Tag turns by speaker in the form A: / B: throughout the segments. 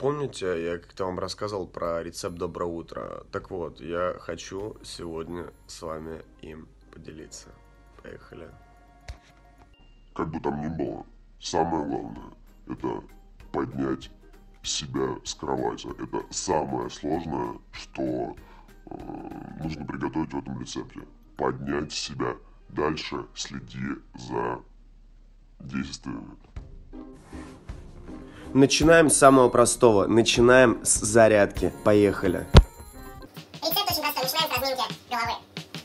A: Помните, я как-то вам рассказывал про рецепт «Доброе утро»? Так вот, я хочу сегодня с вами им поделиться. Поехали.
B: Как бы там ни было, самое главное – это поднять себя с кровати. Это самое сложное, что нужно приготовить в этом рецепте. Поднять себя. Дальше следи за действиями.
A: Начинаем с самого простого. Начинаем с зарядки. Поехали.
C: Рецепт очень простой. Начинаем с разминки головы.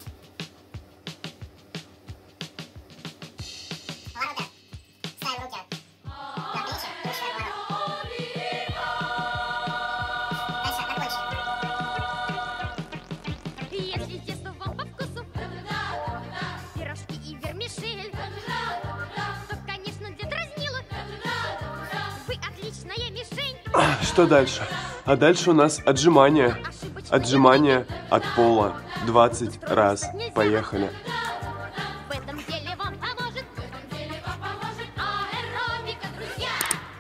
C: Повороты. Ставим руки на плечи и начинаем поворот. Дальше окончим.
D: Если тесто вам по вкусу, пирожки и вермишель, то, конечно, для дразнилок вы отличная мишень.
E: Что дальше? А дальше у нас отжимания. Отжимания от пола 20 раз. Поехали.
D: В этом деле вам поможет аэробика, друзья.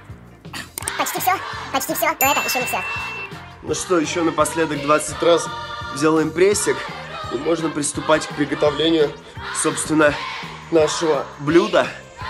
C: Почти все, но это еще не все.
A: Ну что, еще напоследок 20 раз сделаем прессик. И можно приступать к приготовлению, собственно, нашего блюда.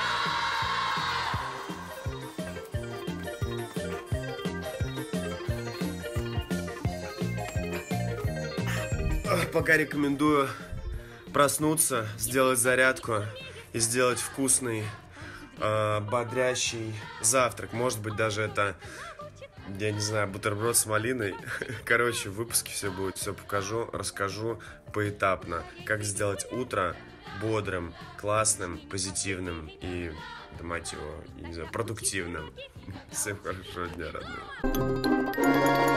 A: Пока рекомендую проснуться, сделать зарядку и сделать вкусный, бодрящий завтрак. Может быть, даже это, я не знаю, бутерброд с малиной. Короче, в выпуске все будет, все покажу, расскажу поэтапно, как сделать утро бодрым, классным, позитивным и, да мать его, я не знаю, продуктивным. Всем хорошего дня, родные.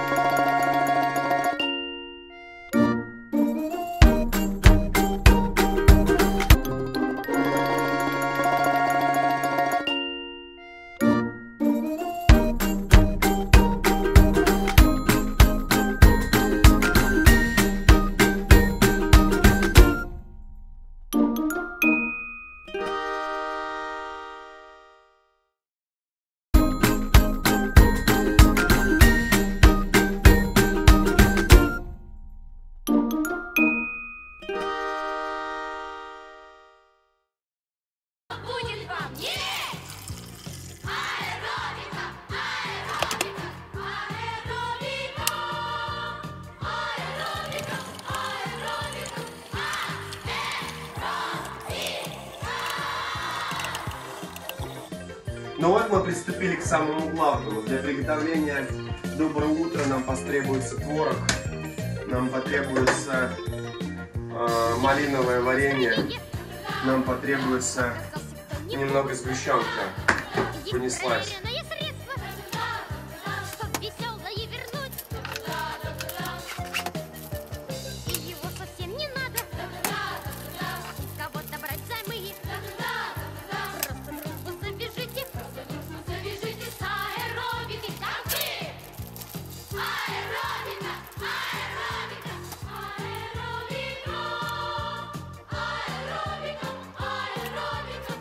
D: Будет вам аэробика, аэробика, аэробика, аэробика, аэробика, аэробика.
A: Ну вот мы приступили к самому главному. Для приготовления доброго утра нам потребуется творог, нам потребуется малиновое варенье, нам потребуется немного сгущенки. Понеслась.
D: Чтоб веселое вернуть, и его совсем не надо у кого-то брать займы. Просто дружбу завяжите с аэробикой, как вы. Аэробика, аэробика, аэробика, аэробика, аэробика,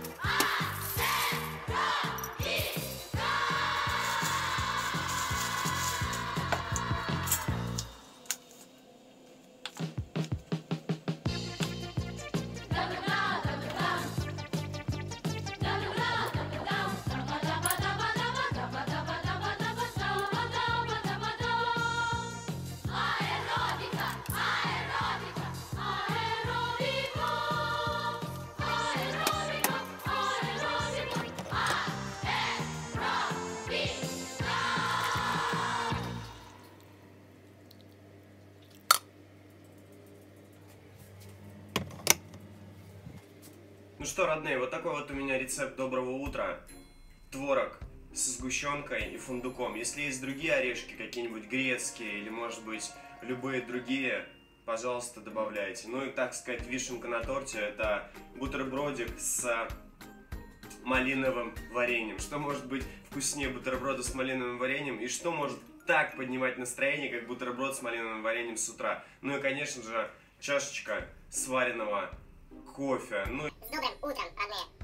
A: Ну что, родные, вот такой вот у меня рецепт доброго утра. Творог со сгущенкой и фундуком. Если есть другие орешки, какие-нибудь грецкие или, может быть, любые другие, пожалуйста, добавляйте. Ну и, так сказать, вишенка на торте — это бутербродик с малиновым вареньем. Что может быть вкуснее бутерброда с малиновым вареньем? И что может так поднимать настроение, как бутерброд с малиновым вареньем с утра? Ну и, конечно же, чашечка сваренного кофе. Ну
C: С добрым утром, родные!